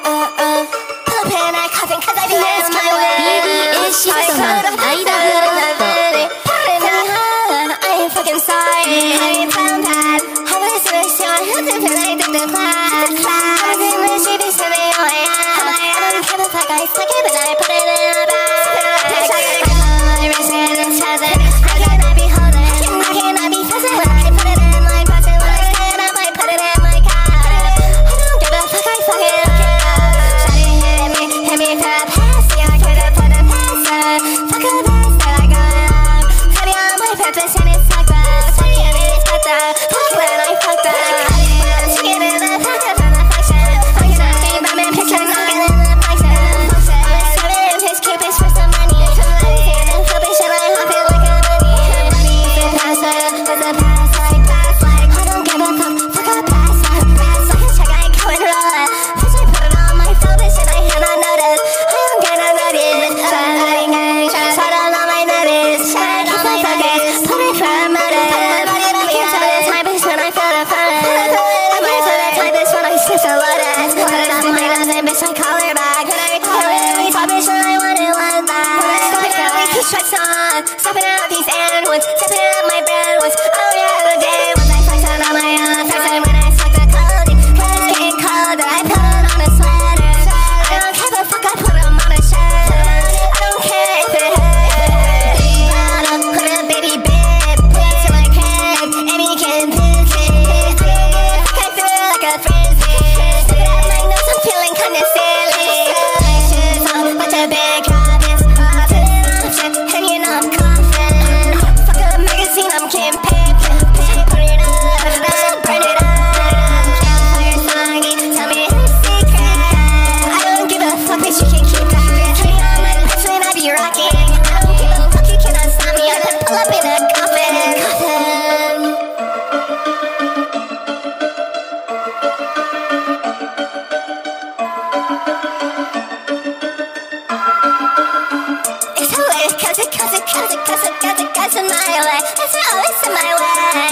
Pull up in that coffin cause I do this my way. BD シフトのアイラブラッド。 I ain't fucking sorry. I ain't found that. How was it so hard to feel like the class? I was in the shit is in the way. I don't give a fuck, I suck it, but I put it in a bag. I cannot be holding. I cannot be fussing when I put it in my pocket. When I stand up, I put it in my car. I don't give a fuck, I fucking look it up. Shawty hit me for a pass. Yeah, I could've put a passer. Fuck a pass that I got up. Heavy on my purpose and it's like that. Fuck it, it's like that. Fuck when I fucked up. Chicken in the pocket from the function. Fucking up, ain't my man picture knocking in the function. I was serving his Cupid's for some money. I'm feeling foolish and I hop it like a bunny. The passer, with the pass like pass like. I don't give a fuck, fuck a pass like. Pass like a check, I go and roll it. First I put it on my phone, bitch, and I had not noticed. I don't get no notice. Shutting gang, shut on all my notice. Shut on my focus, put it for a motive. I can't tell the time, bitch, when I feel the fun. I might feel the time, bitch, when I snitch a lotus. Put it on my nothing, bitch, I call her back. I really thought, bitch, when I wanted one back. Stopping out, we keep shots on. Stopping out these and ones. Stepping out my bed was. Oh yeah, the day was I flexed on my own. Flexing when I sucked the clothing. Cause it's getting colder, I put it on a sweater. I don't give a fuck, I put them on a shirt. I don't care if it hurts. Bottom, put a baby bib. Put to my crib, and he can visit. I don't give a fuck, I feel like a frisbee. Stick it out my nose, I'm feeling kinda silly. My shoes on, bunch of big habits. Put it on shit, and you know I'm coughing. Fuck a magazine, I'm Kim Pip. Put it up, burn it up. Campfire soggy, tell me the secret. I don't give a fuck, bitch, you can keep that. Turn me on my lips when I be rocking. I don't give a fuck, you cannot stop me. I can pull up in a coffin. It's hilarious cause it goes in my way. It's always in my way.